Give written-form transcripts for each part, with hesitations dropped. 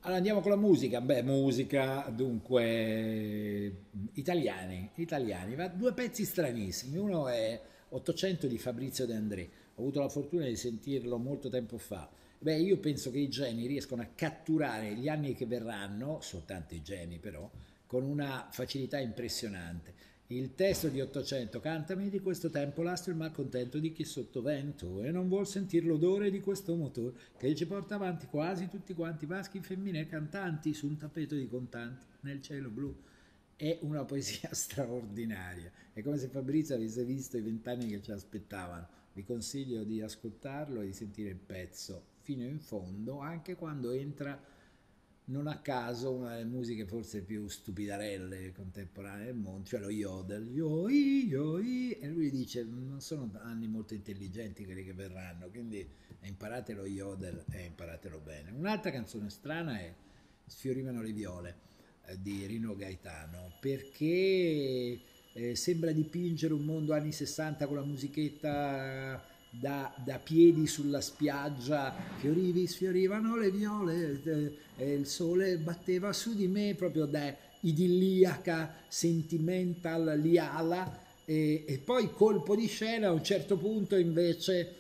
Allora andiamo con la musica. Beh, musica, dunque, italiani, ma due pezzi stranissimi. Uno è 800 di Fabrizio De André. Ho avuto la fortuna di sentirlo molto tempo fa. Beh, io penso che i geni riescono a catturare gli anni che verranno, soltanto i geni però, con una facilità impressionante. Il testo di 800: cantami di questo tempo l'astro il malcontento di chi sottovento e non vuol sentir l'odore di questo motore che ci porta avanti quasi tutti quanti maschi, femmine e cantanti su un tappeto di contanti nel cielo blu. È una poesia straordinaria, è come se Fabrizio avesse visto i 20 anni che ci aspettavano. Vi consiglio di ascoltarlo e di sentire il pezzo fino in fondo, anche quando entra non a caso una delle musiche forse più stupidarelle contemporanee del mondo, cioè lo yodel, yo, e lui dice non sono anni molto intelligenti quelli che verranno, quindi imparate lo yodel e imparatelo bene. Un'altra canzone strana è Sfiorivano le viole di Rino Gaetano, perché sembra dipingere un mondo anni 60 con la musichetta da piedi sulla spiaggia, sfiorivano le viole, il sole batteva su di me, proprio da idilliaca, sentimental liala, e poi colpo di scena a un certo punto invece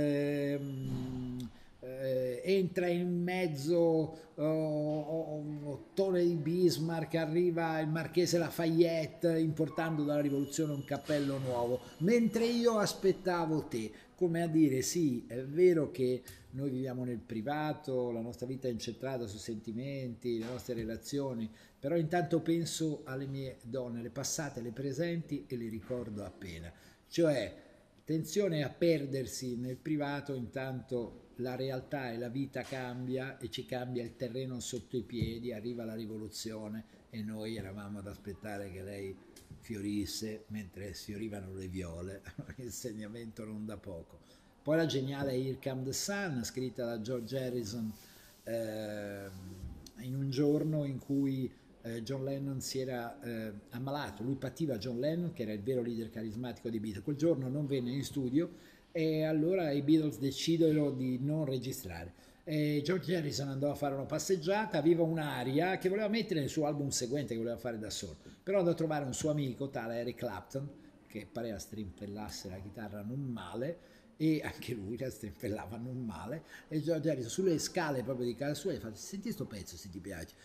entra in mezzo Ottone di Bismarck, arriva il marchese Lafayette importando dalla rivoluzione un cappello nuovo, mentre io aspettavo te, come a dire sì, è vero che noi viviamo nel privato, la nostra vita è incentrata su sentimenti, le nostre relazioni, però intanto penso alle mie donne, le passate, le presenti e le ricordo appena. Cioè, attenzione a perdersi nel privato, intanto la realtà e la vita cambia e ci cambia il terreno sotto i piedi, arriva la rivoluzione e noi eravamo ad aspettare che lei fiorisse mentre sfiorivano le viole, insegnamento non da poco. Poi la geniale Here Come the Sun, scritta da George Harrison eh, in un giorno in cui John Lennon si era ammalato, lui pativa John Lennon che era il vero leader carismatico dei Beatles, quel giorno non venne in studio e allora i Beatles decidono di non registrare. E George Harrison andò a fare una passeggiata, aveva un'aria che voleva mettere nel suo album seguente che voleva fare da solo, però andò a trovare un suo amico, tale Eric Clapton, che pareva strimpellasse la chitarra non male, e anche lui la strimpellava non male, e George Harrison sulle scale proprio di casa sua gli fa: senti sto pezzo se ti piace,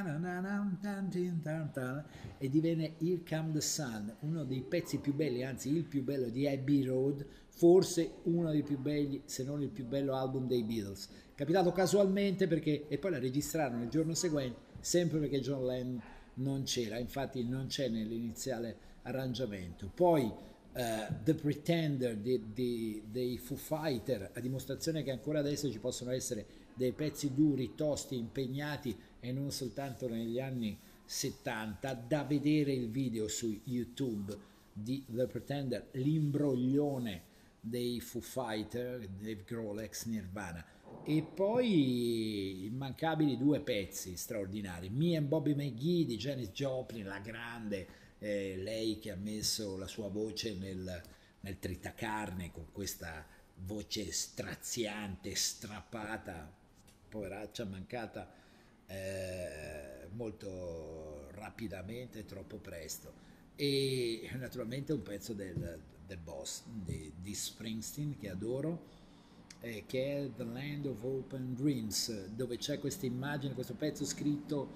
e divenne Here Come the Sun, uno dei pezzi più belli, anzi il più bello di Abbey Road, forse uno dei più belli, se non il più bello album dei Beatles, capitato casualmente perché, e poi la registrarono il giorno seguente, sempre perché John Lennon non c'era, infatti non c'è nell'iniziale arrangiamento. Poi The Pretender dei Foo Fighter, a dimostrazione che ancora adesso ci possono essere dei pezzi duri, tosti, impegnati e non soltanto negli anni 70, da vedere il video su YouTube di The Pretender, l'imbroglione dei Foo Fighter, Dave Grohl ex Nirvana, e poi immancabili due pezzi straordinari, Me and Bobby McGee di Janis Joplin, la grande, lei che ha messo la sua voce nel tritacarne con questa voce straziante, strappata, poveraccia, mancata molto rapidamente, troppo presto. E naturalmente un pezzo del boss di Springsteen che adoro, che è The Land of Open Dreams, dove c'è questa immagine, questo pezzo scritto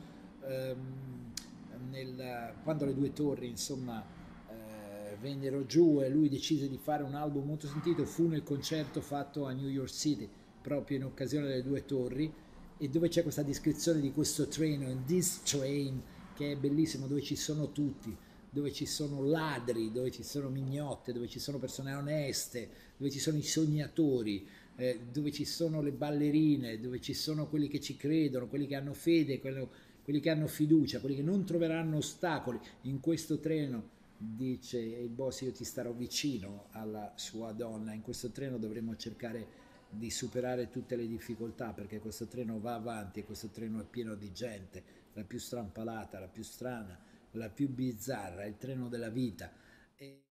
quando le due torri insomma vennero giù e lui decise di fare un album molto sentito, fu nel concerto fatto a New York City proprio in occasione delle due torri, e dove c'è questa descrizione di questo treno, in this train, che è bellissimo, dove ci sono tutti, dove ci sono ladri, dove ci sono mignotte, dove ci sono persone oneste, dove ci sono i sognatori, dove ci sono le ballerine, dove ci sono quelli che ci credono, quelli che hanno fede, quelli che hanno fiducia, quelli che non troveranno ostacoli. In questo treno, dice il boss, io ti starò vicino alla sua donna, in questo treno dovremo cercare di superare tutte le difficoltà perché questo treno va avanti e questo treno è pieno di gente, la più strampalata, la più strana, la più bizzarra, il treno della vita. E